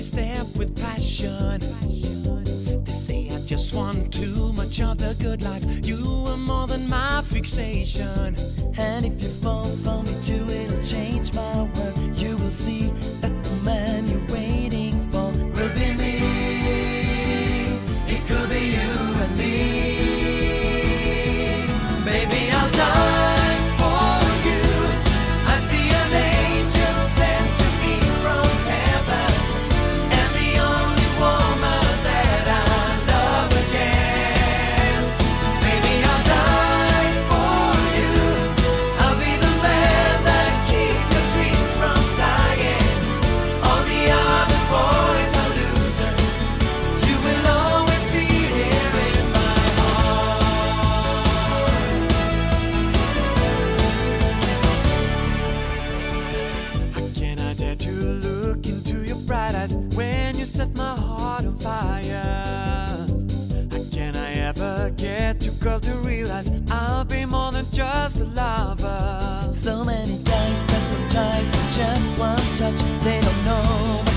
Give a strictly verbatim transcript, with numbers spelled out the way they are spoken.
step with passion. They say I just want too much of the good life. You are more than my fixation. And if you fall for me too, it'll change my world. You will see that the man you're waiting for will be me. It could be you and me. Baby, I'll die for you. I see an angel sent to me from heaven, and the only woman that I love again. Baby, I'll die for you. I'll be the man that keeps your dreams from dying. All the other boys are losers. You will always be here in my heart. How can I dare to look into your bright eyes when you set my heart on fire? How can I ever get too girl to realize I'll be more than just a lover? So many guys that will die for just one touch. They don't know